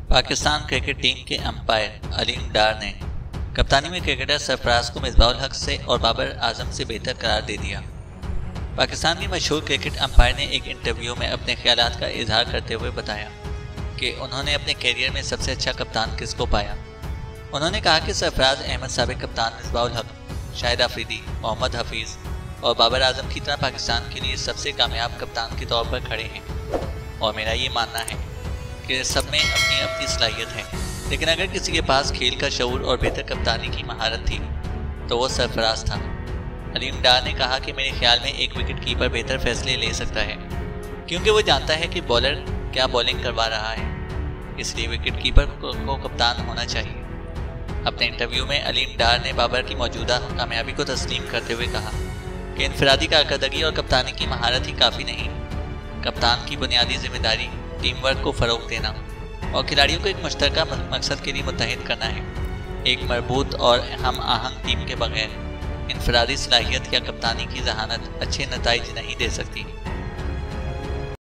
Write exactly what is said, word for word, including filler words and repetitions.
Pakistan cricket team के umpire Aleem Dar ने कप्तानी में क्रिकेटर सरफराज को मिसबाहुल हक से और बाबर आजम से बेहतर करार दे दिया। पाकिस्तान के मशहूर क्रिकेट अंपायर ने एक इंटरव्यू में अपने ख्यालात का इजहार करते हुए बताया कि उन्होंने अपने कैरियर में सबसे अच्छा कप्तान किसको पाया। उन्होंने कहा कि सरफराज अहमद, साबिक कप्तान मिसबाहुल हक, शाहिद अफरीदी, मोहम्मद हफीज़ और बाबर आजम की तरह पाकिस्तान के लिए सबसे कामयाब कप्तान के तौर पर खड़े हैं और मेरा ये मानना है कि सब में अपनी अपनी सलाहियत है, लेकिन अगर किसी के पास खेल का शऊर और बेहतर कप्तानी की महारत थी तो वो सरफराज था। अलीम डार ने कहा कि मेरे ख्याल में एक विकेट कीपर बेहतर फैसले ले सकता है क्योंकि वो जानता है कि बॉलर क्या बॉलिंग करवा रहा है, इसलिए विकेट कीपर को, को कप्तान होना चाहिए। अपने इंटरव्यू में अलीम डार ने बाबर की मौजूदा कामयाबी को तस्लीम करते हुए कहा कि इनफरादी कारकर्दगी और कप्तानी की महारत ही काफ़ी नहीं, कप्तान की बुनियादी जिम्मेदारी टीम वर्क को फ़रोग देना और खिलाड़ियों को एक मुश्तरका मकसद के लिए मुत्तहिद करना है। एक मजबूत और हम आहंग टीम के बगैर इनफरादी सलाहियत या कप्तानी की जहानत अच्छे नताइज नहीं दे सकती।